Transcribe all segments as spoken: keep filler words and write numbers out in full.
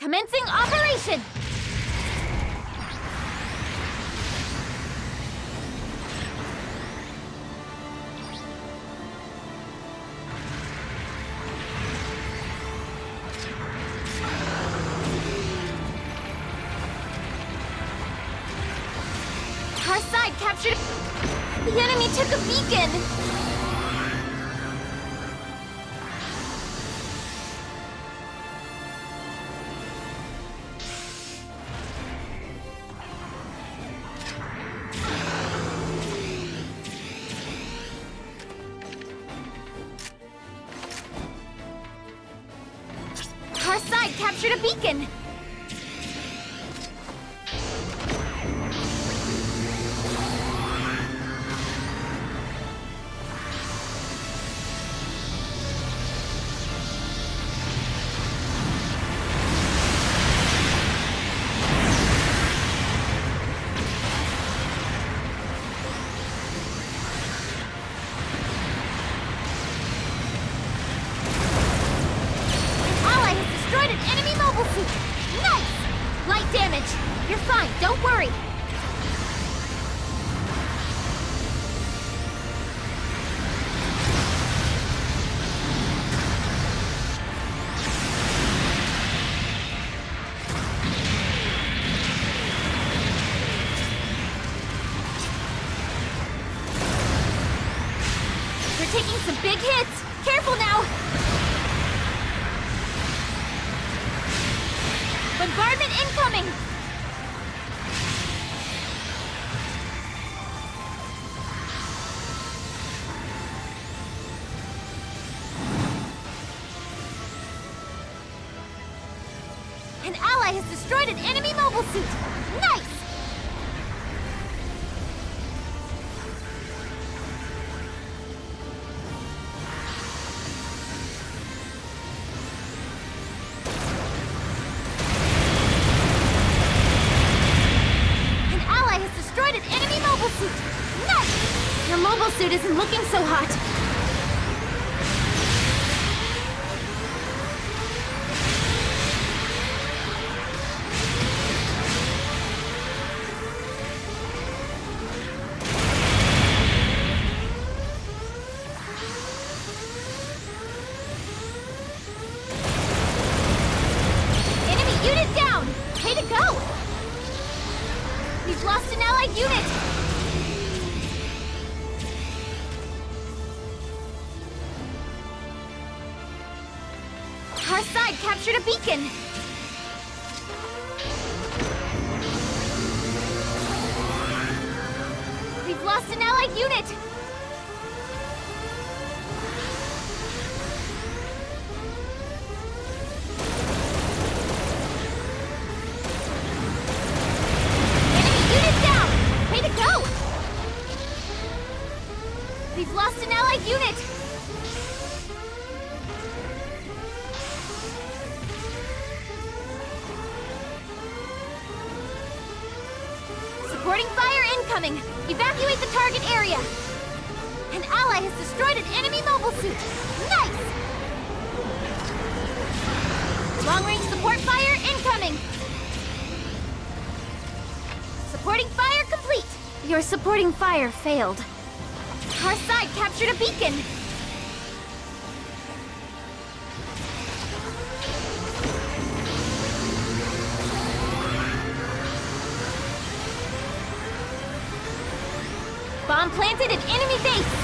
Commencing operation! Our side captured... The enemy took a beacon! Our side captured a beacon! Nice! Light damage. You're fine, don't worry. They're taking some big hits. Careful now. Bombardment incoming! An ally has destroyed an enemy mobile suit! Nice! Nice! Your mobile suit isn't looking so hot. Enemy unit down! Way to go! We've lost an allied unit! Our side captured a beacon! We've lost an allied unit! Enemy unit down! Way to go! We've lost an allied unit! Supporting fire incoming! Evacuate the target area! An ally has destroyed an enemy mobile suit! Nice! Long-range support fire incoming! Supporting fire complete! Your supporting fire failed. Our side captured a beacon! Bomb planted in enemy base!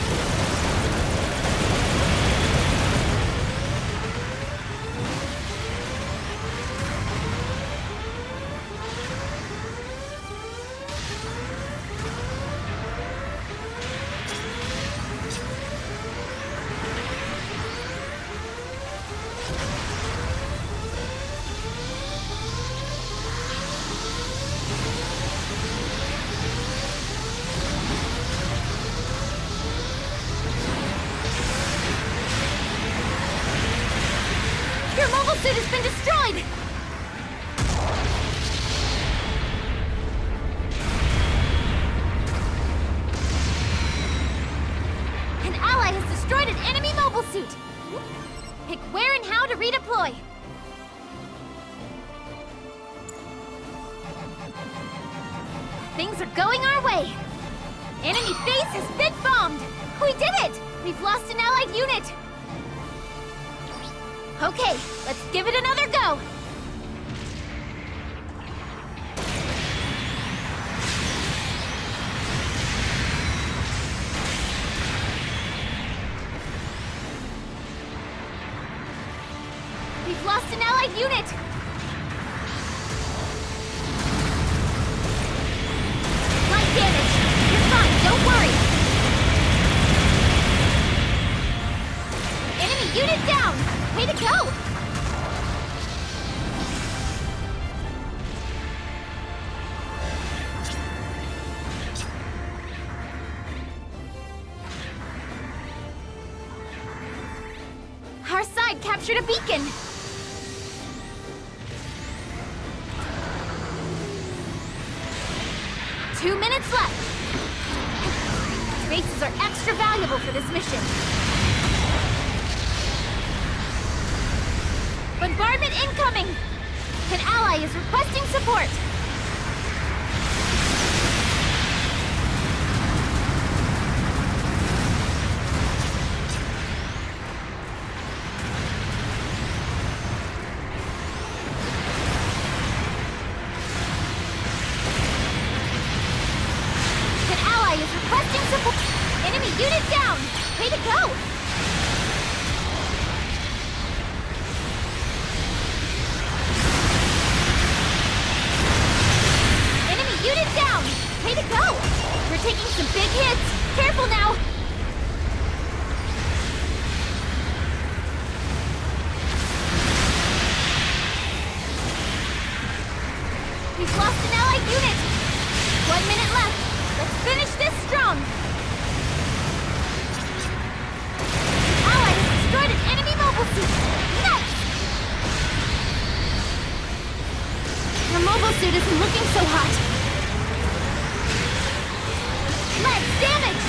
Your mobile suit has been destroyed! An ally has destroyed an enemy mobile suit! Pick where and how to redeploy. Things are going our way. Enemy base has been bombed. We did it! We've lost an allied unit. Okay, let's give it another go. We've lost an allied unit. Light damage. You're fine, don't worry. Enemy unit down. Way to go. Our side captured a beacon. Two minutes left. Bases are extra valuable for this mission. Bombardment incoming! An ally is requesting support. Requesting support! Enemy unit down! Way to go! Enemy unit down! Way to go! We're taking some big hits! Careful now! We've lost an allied unit! One minute left! Let's finish this strong! Ally has destroyed an enemy mobile suit! Nice! Your mobile suit isn't looking so hot. Lead damage!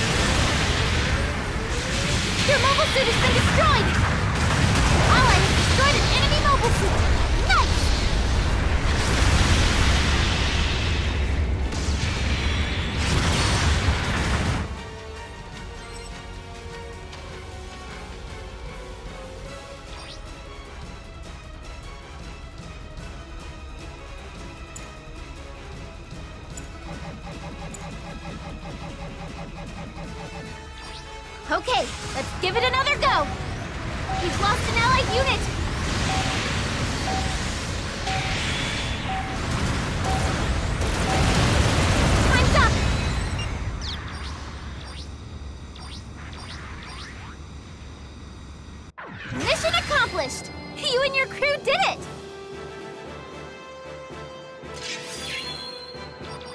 Your mobile suit has been destroyed! Ally has destroyed an enemy mobile suit! Nice! Okay, let's give it another go! We've lost an allied unit! Time's up! Mission accomplished! You and your crew did it!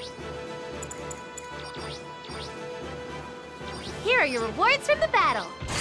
Here are your rewards from the battle.